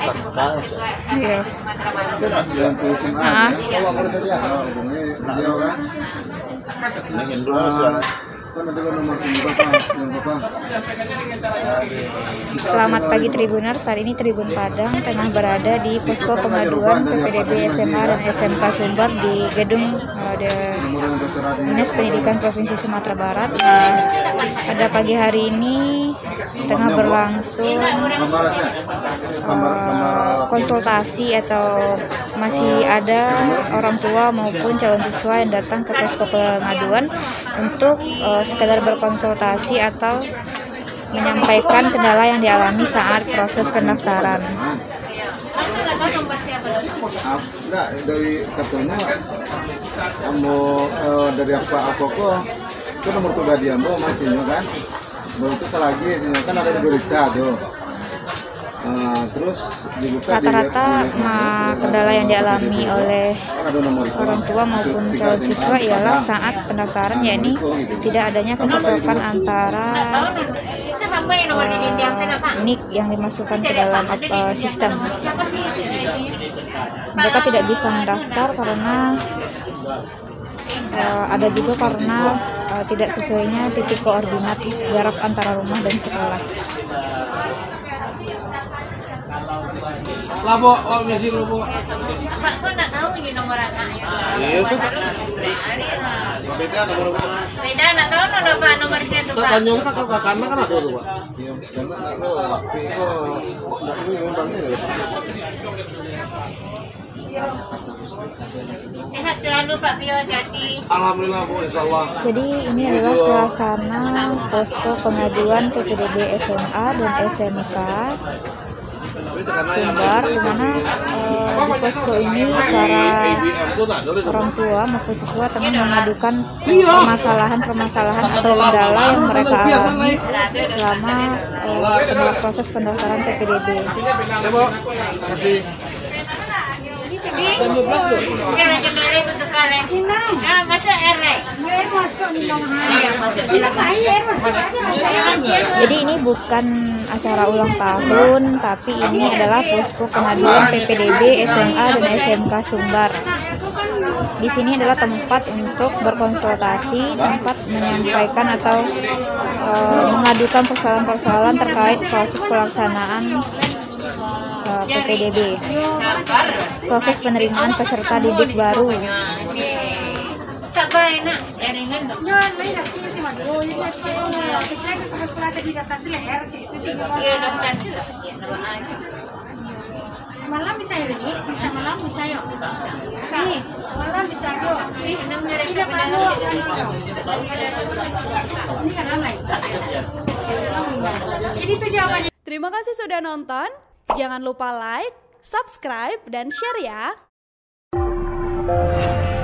Iya. Selamat pagi Tribuners, saat ini Tribun Padang tengah berada di posko pengaduan PPDB SMA dan SMK Sumbar di gedung Dinas Pendidikan Provinsi Sumatera Barat. Pada pagi hari ini tengah berlangsung konsultasi atau masih ada orang tua maupun calon siswa yang datang ke posko pengaduan untuk sekedar berkonsultasi atau menyampaikan kendala yang dialami saat proses pendaftaran. Dari katanya kamu dari apa kok itu nomor tugas dia mau macinnya kan baru itu selagi kan ada di berita tuh. Terus rata-rata kendala yang dialami oleh orang tua maupun calon siswa ialah saat pendaftaran, yakni tidak adanya kecocokan antara NIK yang dimasukkan ke dalam sistem. Mereka tidak bisa mendaftar karena ada juga karena tidak sesuainya titik koordinat jarak antara rumah dan sekolah. Labo, ngisi labo. Pak, kok nggak tahu ini nomor anaknya? Iya tuh. Beda nomor apa? Beda, nggak tahu nomor saya tuh Pak. Tanya kan karena kan ada tuh Pak. Iya, karena Sehat selalu Pak Pio, jadi. Alhamdulillah Bu, insyaallah. Jadi ini adalah suasana posko pengaduan PPDB SMA dan SMK Sumbar, di mana di posko ini para orang tua maupun siswa tengah mengadukan permasalahan atau kendala yang mereka alami selama proses pendaftaran PPDB. Ya Bu, kasih. Jadi ini bukan acara ulang tahun, tapi ini adalah posko pengaduan PPDB SMA dan SMK Sumbar. Di sini adalah tempat untuk berkonsultasi, tempat menyampaikan atau mengadukan persoalan-persoalan terkait proses pelaksanaan PPDB, proses penerimaan peserta didik baru. Malam bisa ya ini, bisa malam bisa yuk. Malam bisa yuk. Tidak kamu. Ini kan ramai. Jadi itu jawabannya. Terima kasih sudah nonton. Jangan lupa like, subscribe, dan share ya.